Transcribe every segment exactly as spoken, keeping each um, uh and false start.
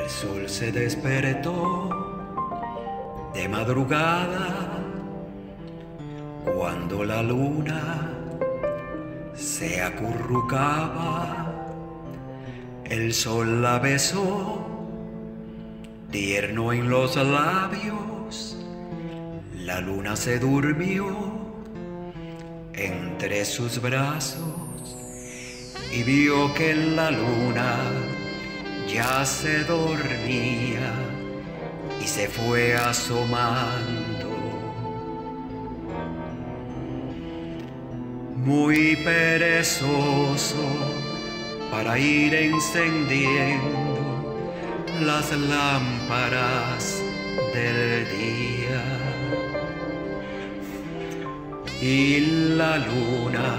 El sol se despertó de madrugada cuando la luna se acurrucaba. El sol la besó tierno en los labios. La luna se durmió entre sus brazos y vio que la luna ya se dormía y se fue asomando. Muy perezoso para ir encendiendo las lámparas del día. Y la luna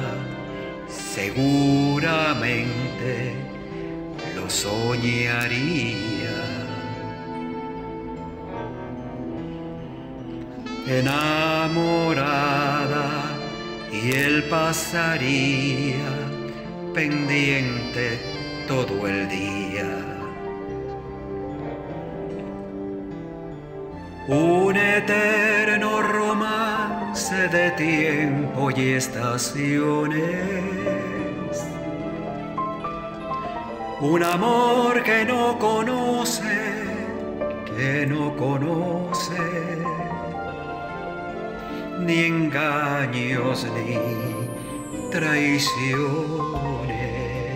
seguramente lo soñaría. Enamorada, y él pasaría pendiente todo el día. Un eterno romance de tiempo y estaciones. Un amor que no conoce, que no conoce ni engaños ni traiciones.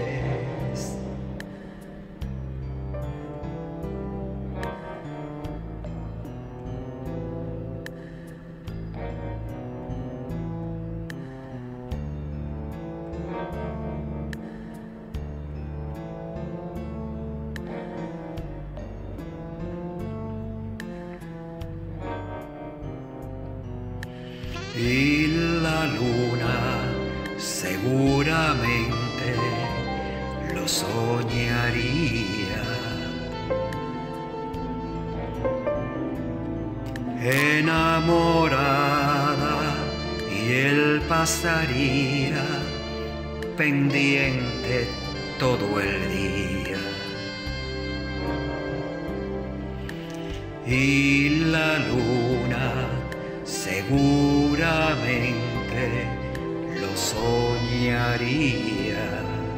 Y la luna seguramente lo soñaría. Enamorada, y él pasaría pendiente todo el día. Y la luna seguramente lo soñaría.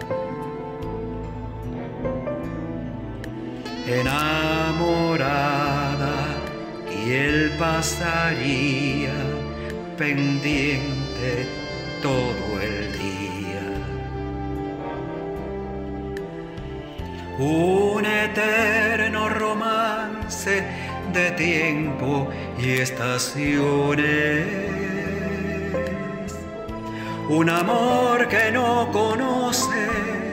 Enamorada, y él pasaría pendiente todo el día. Un eterno romance de tiempo y estaciones. Un amor que no conoce,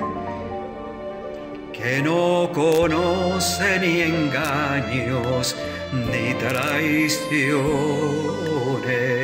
que no conoce ni engaños ni traiciones.